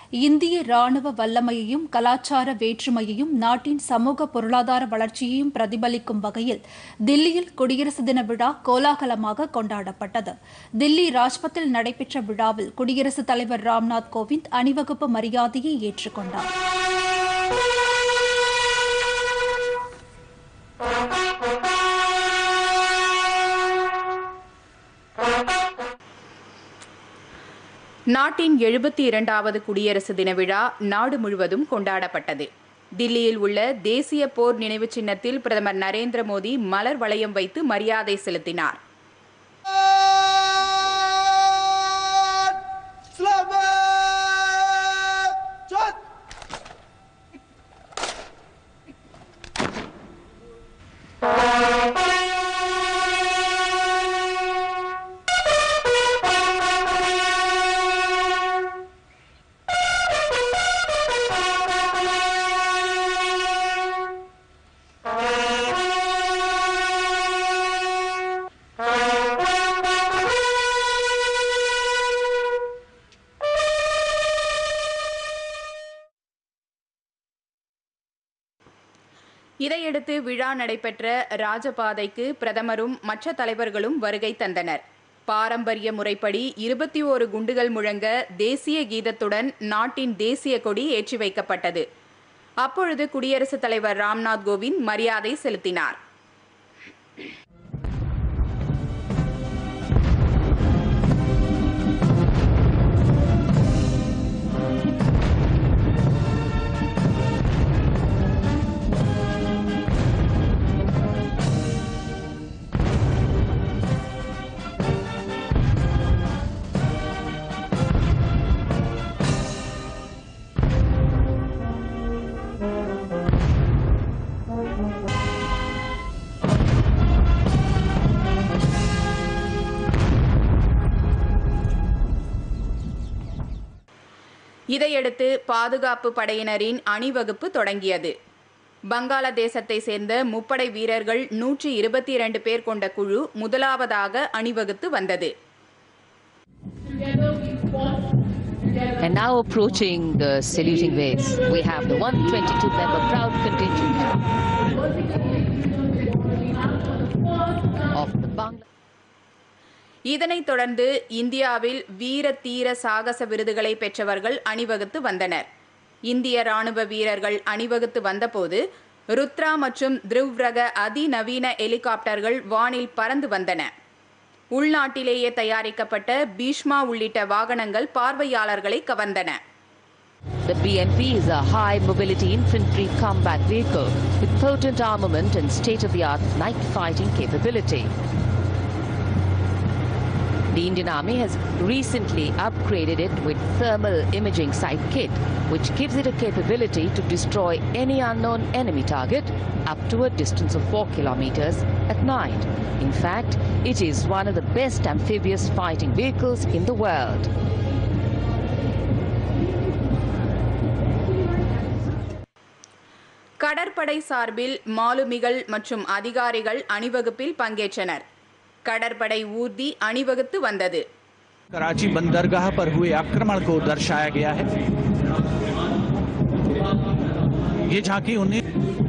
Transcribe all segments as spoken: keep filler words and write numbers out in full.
இந்திய ராணுவ வல்லமையையும் கலாச்சார வேற்றுமையையும் நாட்டின் சமூக பொருளாதார வளர்ச்சியையும் பிரதிபலிக்கும் வகையில் தில்லியில் குடியரசு தின விழா கோலாகலமாக கொண்டாடப்பட்டது. தில்லி ராஜ்பத்தில் நடைபெற்ற விழாவில் குடியரசுத் தலைவர் ராம்நாத் கோவிந்த் அணிவகுப்பு மரியாதையை ஏற்றுக்கொண்டார். நாட்டின் எழுபத்தி இரண்டாவது குடியரசு தின விழா நாடு முழுவதும் கொண்டாடப்பட்டது. தில்லியில் உள்ள தேசிய போர் நினைவு சின்னத்தில் பிரதமர் நரேந்திர மோடி மலர் வளையம் வைத்து மரியாதை செலுத்தினார். இதையடுத்து விழா நடைபெற்ற ராஜபாதைக்கு பிரதமரும் மற்ற தலைவர்களும் வருகை தந்தனர். பாரம்பரிய முறைப்படி இருபத்தி ஓரு குண்டுகள் முழங்க தேசிய கீதத்துடன் நாட்டின் தேசிய கொடி ஏற்றி வைக்கப்பட்டது. அப்பொழுது குடியரசுத் தலைவர் ராம்நாத் கோவிந்த் மரியாதை செலுத்தினார். இதையடுத்து பாதுகாப்பு படையினரின் அணிவகுப்பு தொடங்கியது. வங்காளதேசத்தை சேர்ந்த முப்படை வீரர்கள் நூற்றி இருபத்தி இரண்டு பேர் கொண்ட குழு முதலாவதாக அணிவகுத்து வந்தது. And now approaching the saluting waves, we have the one hundred twenty-two member proud contingent of the Bangla. இதனைத் தொடர்ந்து இந்தியாவில் வீர தீர சாகச விருதுகளை பெற்றவர்கள் அணிவகுத்து வந்தனர். இந்திய ராணுவ வீரர்கள் அணிவகுத்து வந்தபோது ருத்ரா மற்றும் த்ருவ் ரக அதிநவீன ஹெலிகாப்டர்கள் வானில் பறந்து வந்தன. உள்நாட்டிலேயே தயாரிக்கப்பட்ட பீஷ்மா உள்ளிட்ட வாகனங்கள் பார்வையாளர்களை கவர்ந்தன. The B M P is a high mobility infantry combat vehicle with potent armament and state-of-the-art night fighting capability. The Indian Army has recently upgraded it with thermal imaging sight kit, which gives it a capability to destroy any unknown enemy target up to a distance of four kilometers at night. In fact, it is one of the best amphibious fighting vehicles in the world. கடற்படை சார்பில் மாலுமிகள் மற்றும் அதிகாரிகள் அணிவகுப்பில் பங்கேற்றனர். கடற்படை ஊர்தி அணிவகுத்து வந்தது. कराची बंदरगाह पर हुए आक्रमण को दर्शाया गया है. ये झांकी उन्नीस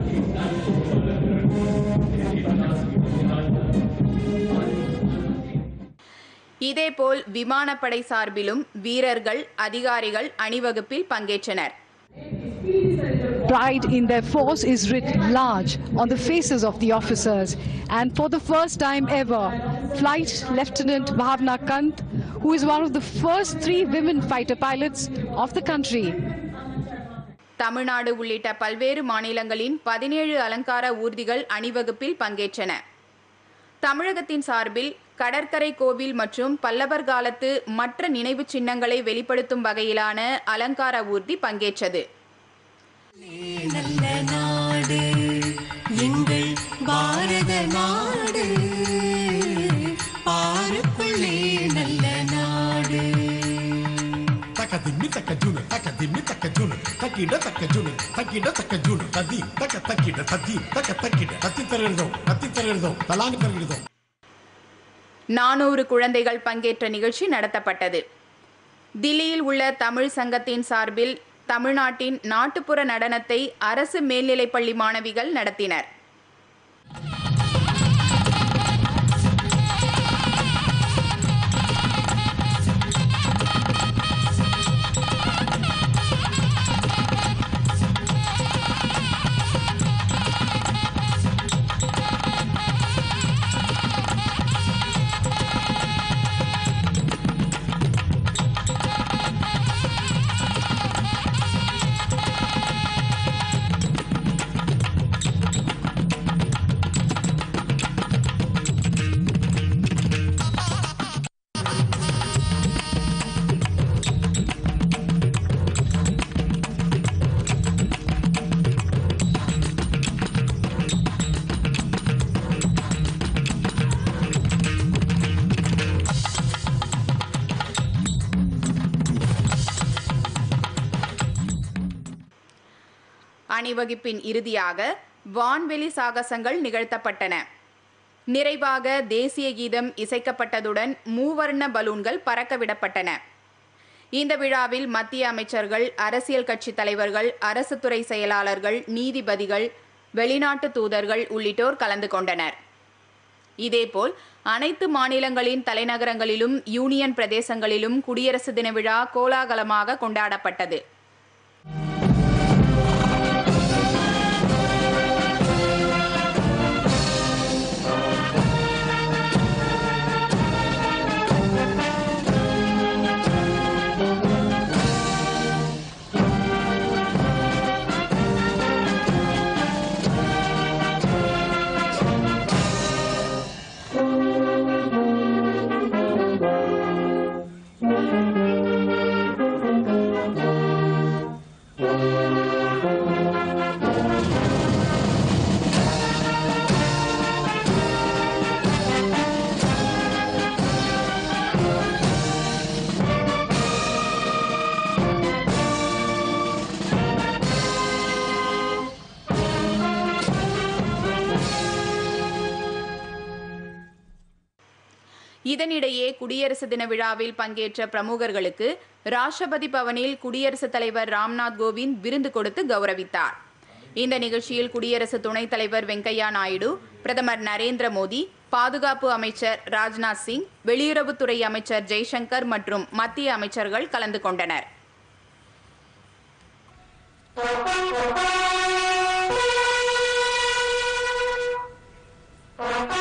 இதேபோல் விமானப்படை சார்பிலும் வீரர்கள் அதிகாரிகள் அணிவகுப்பில் பங்கேற்றனர். Pride in their force is writ large on the faces of the officers, and for the first time ever, Flight Lieutenant Bhavna Kant, who is one of the first three women fighter pilots of the country. Tamil Nadu உள்ளிட்ட பல்வேறு மாநிலங்களின் பதினேழு அலங்கார ஊர்திகள் அணிவகுப்பில் பங்கேற்றன. தமிழகத்தின் சார்பில் கடற்கரை கோவில் மற்றும் பல்லவர் காலத்து மற்ற நினைவு சின்னங்களை வெளிப்படுத்தும் வகையிலான அலங்கார ஊர்தி பங்கேற்றது. நல்ல நாடு எங்கள் பாரத நாடு, பாருக்குள்ளே நல்ல நாடு. தக்கதிம்மி தக்க ஜூனு தக்கதிம்மி தக்க ஜூனு தக்கிட தக்க ஜூனு தக்கிட தக்க ஜூனு ததி தக்க தக்கிட ததி தக்க தக்கிட தத்தி தருகிறதோம் தத்தி தருகிறதோம் தலாங்கு தருகிறதோம். நானூறு குழந்தைகள் பங்கேற்ற நிகழ்ச்சி நடத்தப்பட்டது. தில்லியில் உள்ள தமிழ் சங்கத்தின் சார்பில் தமிழ்நாட்டின் நாட்டுப்புற நடனத்தை அரசு மேல்நிலைப்பள்ளி மாணவிகள் நடத்தினர். அணிவகுப்பின் இறுதியாக வான்வெளி சாகசங்கள் நிகழ்த்தப்பட்டன. நிறைவாக தேசிய கீதம் இசைக்கப்பட்டதுடன் மூவர்ண பலூன்கள் பறக்கவிடப்பட்டன. இந்த விழாவில் மத்திய அமைச்சர்கள், அரசியல் கட்சி தலைவர்கள், அரசு துறை செயலாளர்கள், நீதிபதிகள், வெளிநாட்டு தூதர்கள் உள்ளிட்டோர் கலந்து கொண்டனர். இதேபோல் அனைத்து மாநிலங்களின் தலைநகரங்களிலும் யூனியன் பிரதேசங்களிலும் குடியரசு தின விழா கோலாகலமாக கொண்டாடப்பட்டது. இதனிடையே குடியரசு தின விழாவில் பங்கேற்ற பிரமுகர்களுக்கு ராஷ்டிரபதி பவனில் குடியரசுத் தலைவர் ராம்நாத் கோவிந்த் விருந்து கொடுத்து கௌரவித்தார். இந்த நிகழ்ச்சியில் குடியரசு துணைத் தலைவர் வெங்கையா நாயுடு, பிரதமர் நரேந்திர மோடி, பாதுகாப்பு அமைச்சர் ராஜ்நாத் சிங், வெளியுறவுத்துறை அமைச்சர் ஜெய்சங்கர் மற்றும் மத்திய அமைச்சர்கள் கலந்து கொண்டனர். Thank you.